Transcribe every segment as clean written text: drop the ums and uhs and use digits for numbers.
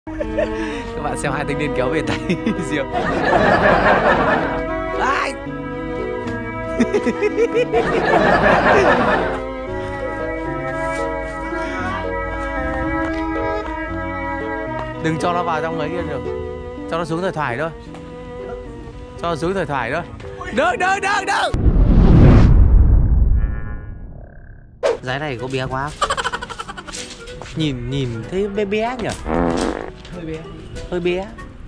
Các bạn xem hai thanh niên kéo về tay Diệp. Ai? Đừng cho nó vào trong ấy kia được. Cho nó xuống thời thoại thôi. Cho nó xuống thời thoại thôi. Đừng. Giái này có bé quá. Nhìn thấy bé bé nhỉ? Hơi bé.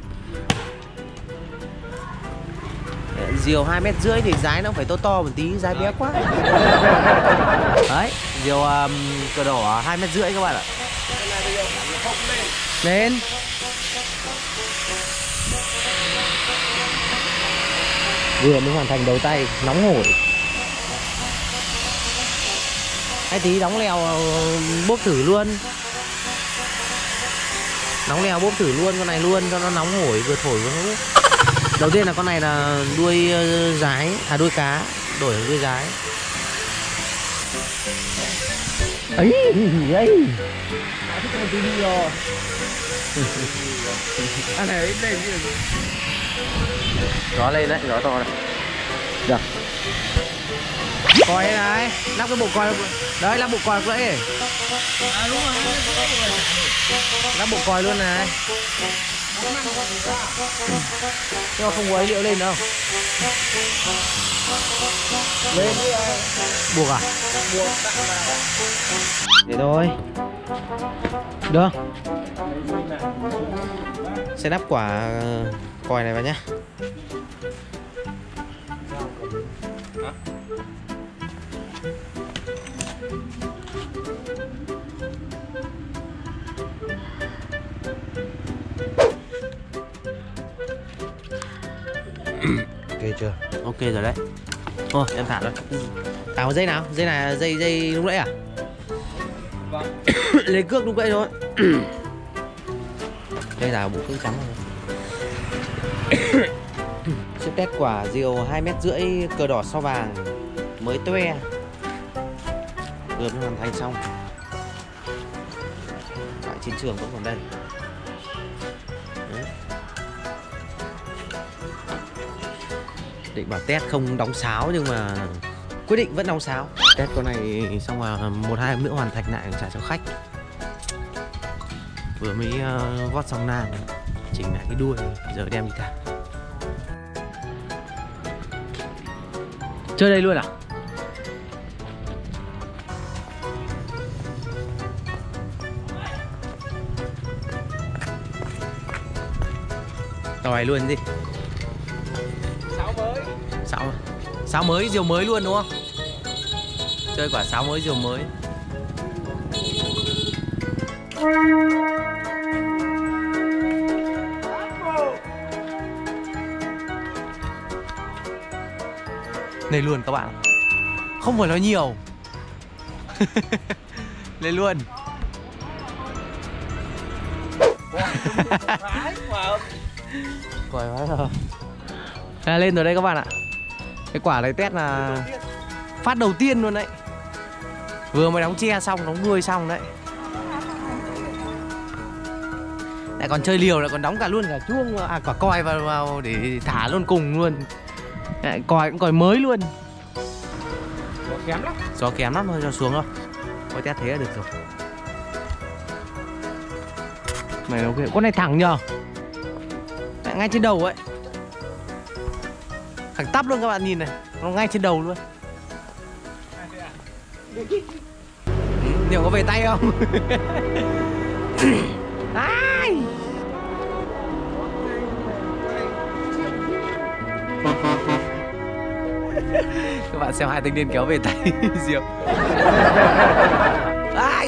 Diều 2,5 m thì giái nó phải to một tí, giái bé quá. Đấy, diều cờ đỏ 2,5 m các bạn ạ. Lên. Vừa mới hoàn thành đầu tay, nóng hổi. Cái tí đóng lèo bốp thử luôn. Nóng lèo bốp thử luôn con này luôn cho nó nóng hổi vừa thổi vừa hút. Đầu tiên là con này là đuôi giái, đuôi cá, đổi thành đuôi giái. Ấy. Anh này đây gió lên đấy, gió to này. Được. Còi này, lắp cái bộ còi. Đấy, lắp bộ còi lúc nãy. Đúng rồi. Lắp bộ còi luôn này. Nhưng mà không có ấy liệu lên đâu. Lên. Buộc à? Buộc tạm vào. Để thôi. Được. Sẽ lắp quả còi này vào nhá. Ok chưa? Ok rồi đấy. Ô, em thả rồi. Thả một dây nào? Dây này dây lúc nãy à? Vâng. Lấy cước lúc nãy thôi. Đây là bộ cước trắng rồi. Sẽ test quả diều 2,5 m cờ đỏ sao vàng mới toe. Vừa mới hoàn thành xong. Tại chiến trường vẫn còn đây. Đấy. Định bảo test không đóng sáo nhưng mà quyết định vẫn đóng sáo. Test con này xong là 1-2 hôm nữa hoàn thành lại trả cho khách. Vừa mới vót xong nang, chỉnh lại cái đuôi, giờ đem đi thả. Chơi đây luôn à? Tỏi luôn đi. Sáo mới, diều mới luôn đúng không? Chơi quả sáo mới, diều mới. Này luôn các bạn. Không phải nói nhiều. Lên luôn. Quái quá rồi. Lên rồi đây các bạn ạ. Cái quả này test là phát đầu tiên luôn đấy. Vừa mới đóng tre xong, đóng đuôi xong đấy. Lại còn chơi liều, lại còn đóng cả luôn cả chuông, quả còi vào để thả luôn cùng luôn. Lại còi cũng còi mới luôn. Gió kém lắm. Gió kém lắm thôi, cho xuống thôi. Thôi test thế là được rồi. Này ok, con này thẳng nhờ. Lại ngay trên đầu ấy. Thẳng tắp luôn các bạn nhìn này, nó ngay trên đầu luôn. Liệu có về tay không? Ai? Các bạn xem hai thanh niên kéo về tay Diệp. Ai?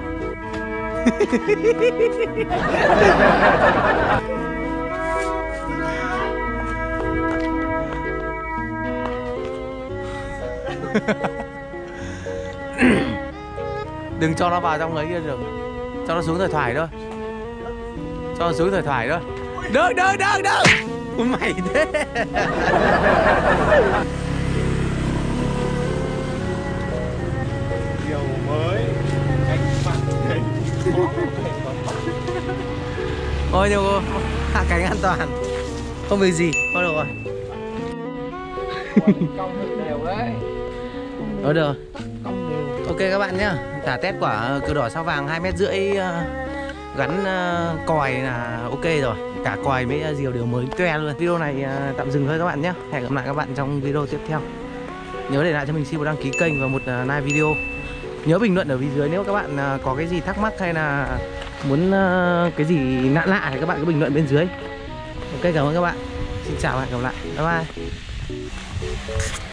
Đừng cho nó vào trong ấy kia được. Cho nó xuống thời thoại thôi. Cho nó xuống thời thoại thôi. Đừng. Mày thế. Điều mới. Cách mặt. Ôi nhưng hạ cánh an toàn, không việc gì, thôi được rồi. Thôi được. Ok các bạn nhá, thả test quả cừu đỏ sao vàng 2,5 m, gắn còi là ok rồi, cả còi với diều đều mới toe luôn. Video này tạm dừng thôi các bạn nhé, hẹn gặp lại các bạn trong video tiếp theo. Nhớ để lại cho mình xin một đăng ký kênh và một like video. Nhớ bình luận ở phía dưới nếu các bạn có cái gì thắc mắc hay là muốn cái gì lạ lạ thì các bạn cứ bình luận bên dưới. Ok, cảm ơn các bạn. Xin chào và hẹn gặp lại. Bye bye.